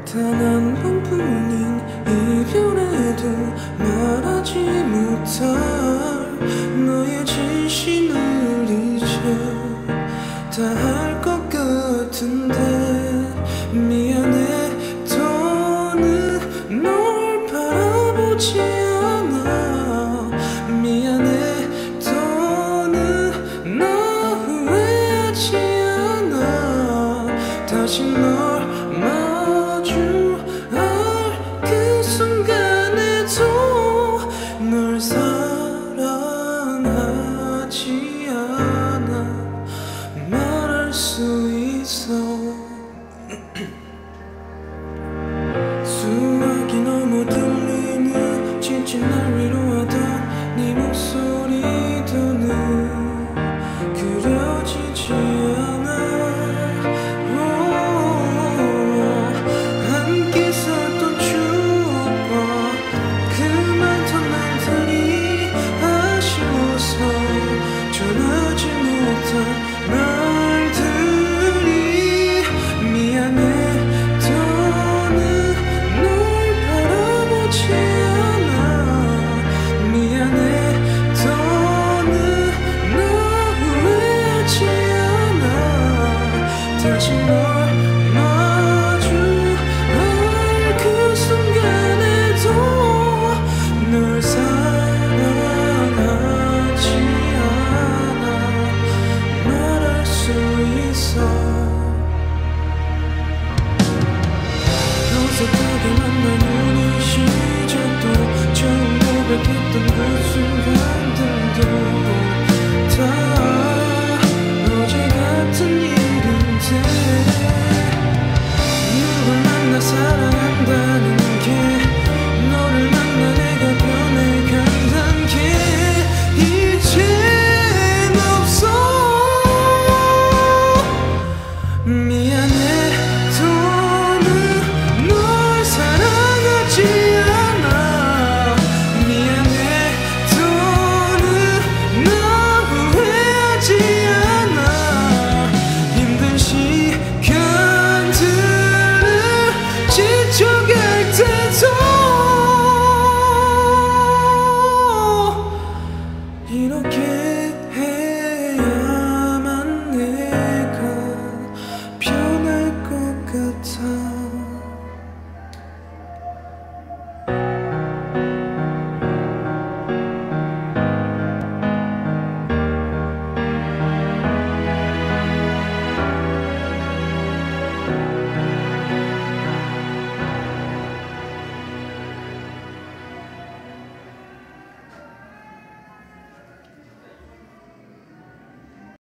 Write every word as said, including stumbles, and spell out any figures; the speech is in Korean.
단 한 번뿐인 이별에도 말하지 못할 너의 진심을 이제 다 할 것 같은데 미안해 더는 널 바라보지 않아 미안해 더는 나 후회하지 않아 다시 널 그 순간에도 널 사랑하지 않아 말할 수 있어 수화기 넘어 들리는 지친 날 위로하던 네 목소리도는 그려지지 않아 전하지 못한 말들이 미안해 더는 널 바라보지 않아 미안해 더는 나 후회하지 않아 다시 널 마주할 그 순간에도 널 사랑하지 어색하게 만나는 이 시작도 처음 고백했던 그 순간들도 다 어제 같은 일인데 누굴 만나 사랑한다는